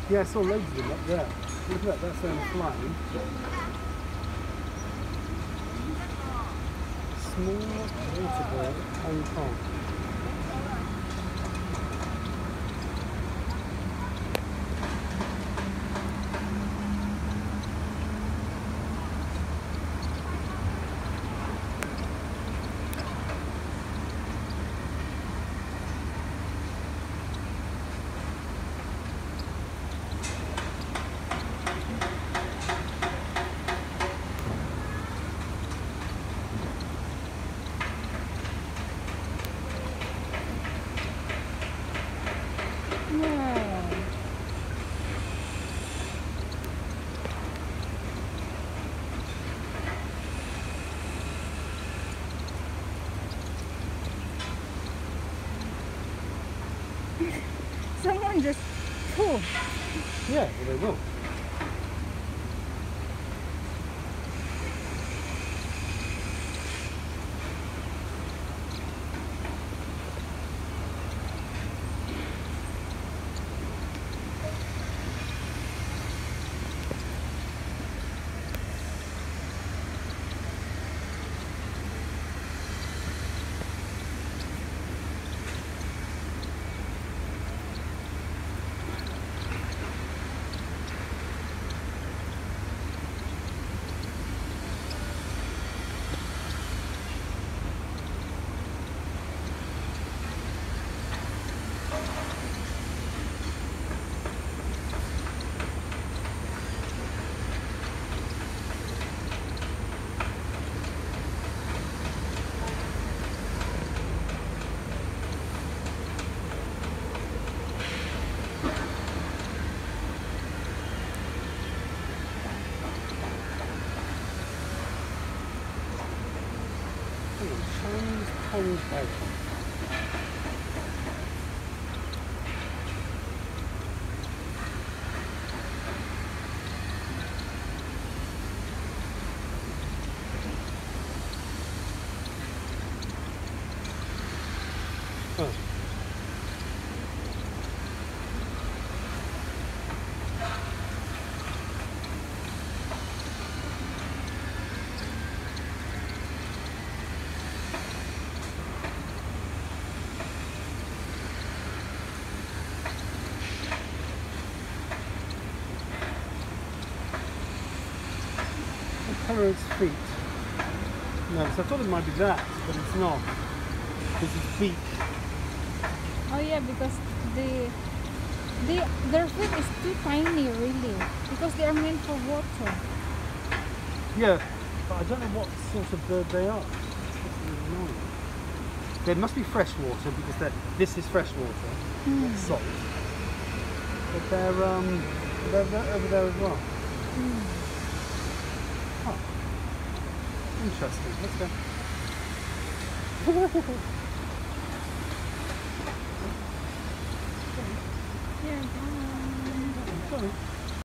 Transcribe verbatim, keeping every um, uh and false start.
Yeah, I saw loads of them up there. Look at that, that's them flying. Small water bird, Hong Kong. Yeah. Someone just oh. Yeah, well they will. Chinese pond egg. Oh. Colour its feet. No, so I thought it might be that, but it's not. This is beak. Oh yeah, because the they their feet is too tiny really. Because they are meant for water. Yeah, but I don't know what sort of bird they are. Really know. They must be freshwater because they're, this is freshwater, Mm. not salt. But they're um they're, they're over there as well. Mm. Huh. Interesting. Let's go. Yeah. Um, Sorry.